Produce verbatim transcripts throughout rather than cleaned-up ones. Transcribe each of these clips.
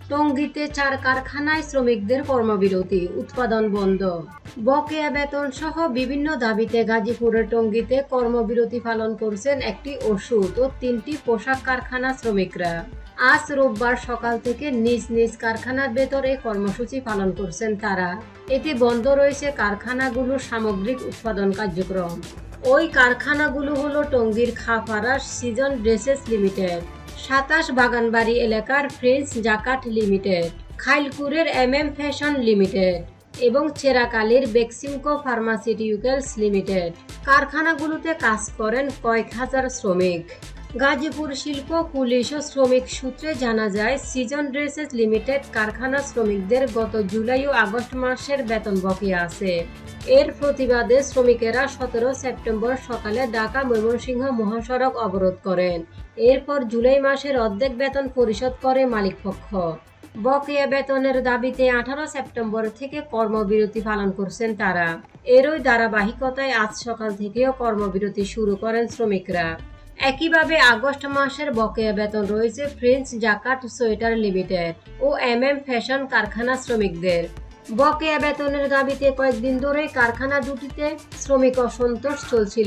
টঙ্গীতে চার কারখানায় শ্রমিকদের কর্মবিরতি, উৎপাদন বন্ধ। বকেয়া বেতন সহ বিভিন্ন দাবিতে গাজীপুরের টঙ্গীতে কর্মবিরতি পালন করছেন একটি ওষুধ ও তিনটি পোশাক কারখানা শ্রমিকরা। আজ রোববার সকাল থেকে নিজ নিজ কারখানার ভেতরে কর্মসূচি পালন করছেন তারা। এতে বন্ধ রয়েছে কারখানাগুলোর সামগ্রিক উৎপাদন কার্যক্রম। ওই কারখানাগুলো হলো টঙ্গীর খাপাড়ার সিজন ড্রেসেস লিমিটেড, সাতাশ বাগানবাড়ি এলাকার ফ্রেন্স জাকাট লিমিটেড, খাইলকুরের এম এম ফ্যাশন লিমিটেড এবং চেরাকালীর বেক্সিমকো ফার্মাসিউটিক্যালস লিমিটেড। কারখানাগুলোতে কাজ করেন কয়েক হাজার শ্রমিক। গাজীপুর শিল্প পুলিশ ও শ্রমিক সূত্রে জানা যায়, সিজন ড্রেসেস লিমিটেড কারখানা শ্রমিকদের গত জুলাই ও আগস্ট মাসের বেতন বকেয়া আছে। এর প্রতিবাদে শ্রমিকেরা সতেরো সেপ্টেম্বর সকালে ঢাকা ময়মনসিংহ মহাসড়ক অবরোধ করেন। এরপর জুলাই মাসের অর্ধেক বেতন পরিশোধ করে মালিকপক্ষ। বকেয়া বেতনের দাবিতে আঠারো সেপ্টেম্বর থেকে কর্মবিরতি পালন করছেন তারা। এরই ধারাবাহিকতায় আজ সকাল থেকেও কর্মবিরতি শুরু করেন শ্রমিকরা। একইভাবে আগস্ট মাসের বকেয়া বেতন রয়েছে ফ্রেন্স জাকাট সোয়েটার লিমিটেড ও এম এম ফ্যাশন কারখানা শ্রমিকদের। বকেয়া বেতনের দাবিতে কয়েকদিন ধরেই কারখানা দুটিতে শ্রমিক অসন্তোষ চলছিল।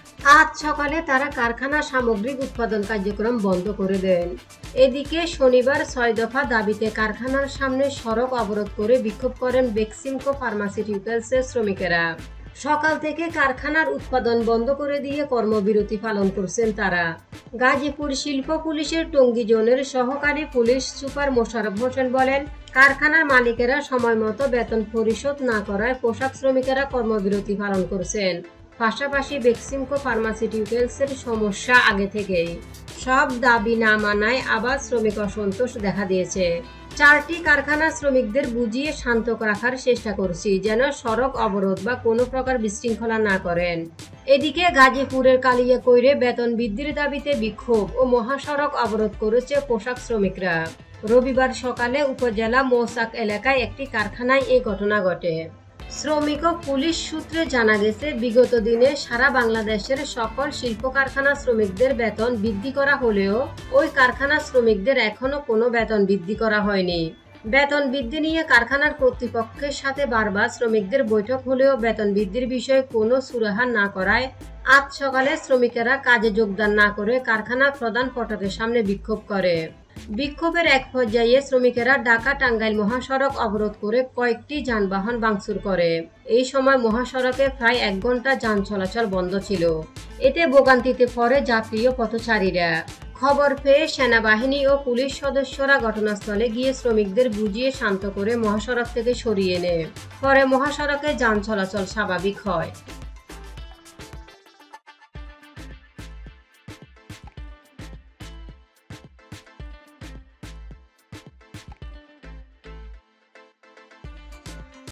আজ সকালে তারা কারখানার সামগ্রিক উৎপাদন কার্যক্রম বন্ধ করে দেন। এদিকে শনিবার ছয় দফা দাবিতে কারখানার সামনে সড়ক অবরোধ করে বিক্ষোভ করেন বেক্সিমকো ফার্মাসিউটিক্যালসের শ্রমিকেরা। সকাল থেকে কারখানার উৎপাদন বন্ধ করে দিয়ে কর্মবিরতি পালন করছেন তারা। গাজীপুর শিল্প পুলিশের টঙ্গী জোনের সহকারী পুলিশ সুপার মোশাররফ হোসেন বলেন, কারখানার মালিকেরা সময় মতো বেতন পরিশোধ না করায় পোশাক শ্রমিকেরা কর্মবিরতি পালন করছেন। পাশাপাশি বেক্সিমকো ফার্মাসিউটিক্যালসের সমস্যা আগে থেকেই। সব দাবি না মানায় আবার শ্রমিক অসন্তোষ দেখা দিয়েছে। চারটি কারখানা শ্রমিকদের বুঝিয়ে শান্ত রাখার চেষ্টা করছি, যেন সড়ক অবরোধ বা কোনো প্রকার বিশৃঙ্খলা না করেন। এদিকে গাজীপুরের কালিয়াকৈরে বেতন বৃদ্ধির দাবিতে বিক্ষোভ ও মহাসড়ক অবরোধ করেছে পোশাক শ্রমিকরা। রবিবার সকালে উপজেলা মৌচাক এলাকায় একটি কারখানায় এই ঘটনা ঘটে। শ্রমিক ও পুলিশ সূত্রে জানা গেছে, বিগত দিনে সারা বাংলাদেশের সকল শিল্প কারখানা শ্রমিকদের বেতন বৃদ্ধি করা হলেও ওই কারখানা শ্রমিকদের এখনো কোনো বেতন বৃদ্ধি করা হয়নি। বেতন বৃদ্ধি নিয়ে কারখানার কর্তৃপক্ষের সাথে বারবার শ্রমিকদের বৈঠক হলেও বেতন বৃদ্ধির বিষয়ে কোনো সুরাহা না করায় আজ সকালে শ্রমিকেরা কাজে যোগদান না করে কারখানা প্রধান ফটকের সামনে বিক্ষোভ করে। বিক্ষোভের এক পর্যায়ে শ্রমিকেরা ঢাকা টাঙ্গাইল মহাসড়ক অবরোধ করে কয়েকটি যানবাহন ভাঙচুর করে। এই সময় মহাসড়কে প্রায় এক ঘন্টা যান চলাচল বন্ধ ছিল। এতে ভোগান্তিতে পড়ে যাত্রী ও পথচারীরা। খবর পেয়ে সেনাবাহিনী ও পুলিশ সদস্যরা ঘটনাস্থলে গিয়ে শ্রমিকদের বুঝিয়ে শান্ত করে মহাসড়ক থেকে সরিয়ে নেয়। পরে মহাসড়কে যান চলাচল স্বাভাবিক হয়।